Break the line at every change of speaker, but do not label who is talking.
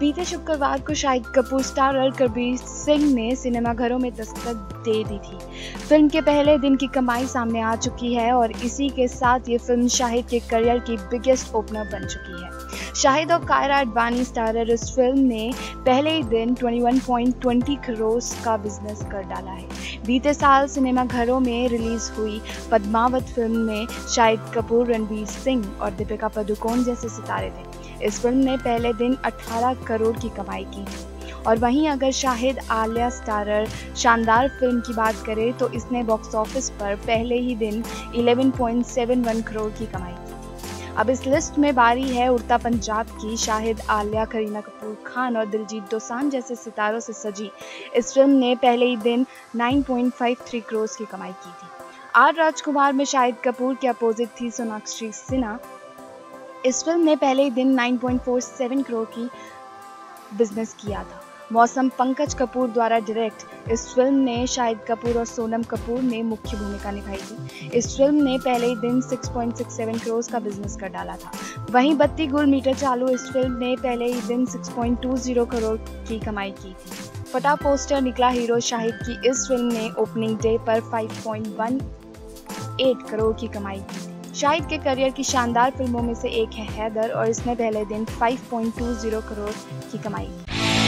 बीते शुक्रवार को शाहिद कपूर स्टारर कबीर सिंह ने सिनेमाघरों में दस्तक दे दी थी। फिल्म के पहले दिन की कमाई सामने आ चुकी है और इसी के साथ ये फिल्म शाहिद के करियर की बिगेस्ट ओपनर बन चुकी है। शाहिद और कायरा अडवाणी स्टारर इस फिल्म ने पहले ही दिन 21.20 करोड़ का बिजनेस कर डाला है। बीते साल सिनेमाघरों में रिलीज हुई पद्मावत फिल्म में शाहिद कपूर, रणवीर सिंह और दीपिका पादुकोण जैसे सितारे थे। इस फिल्म ने पहले दिन 18 करोड़ की कमाई की थी। और वहीं अगर शाहिद आलिया स्टारर शानदार फिल्म की बात करें तो इसने बॉक्स ऑफिस पर पहले ही दिन 11.71 करोड़ की कमाई की। अब इस लिस्ट में बारी है उड़ता पंजाब की। शाहिद, आलिया, करीना कपूर खान और दिलजीत दोसांझ जैसे सितारों से सजी इस फिल्म ने पहले ही दिन 9.53 करोड़ की कमाई की थी। आर राजकुमार में शाहिद कपूर के अपोजिट थी सोनाक्षी सिन्हा। इस फिल्म ने पहले ही दिन 9.47 करोड़ की बिजनेस किया था। मौसम पंकज कपूर द्वारा डायरेक्ट इस फिल्म ने शाहिद कपूर और सोनम कपूर ने मुख्य भूमिका निभाई थी। इस फिल्म ने पहले ही दिन 6.67 करोड़ का बिजनेस कर डाला था। वहीं 32 गुल मीटर चालू इस फिल्म ने पहले ही दिन 6.20 करोड़ की कमाई की थी। फटा पोस्टर निकला हीरो शाहिद की इस फिल्म ने ओपनिंग डे पर 5.18 करोड़ की कमाई की थी। शाहिद के करियर की शानदार फिल्मों में से एक है हैदर और इसने पहले दिन 5.20 करोड़ की कमाई की।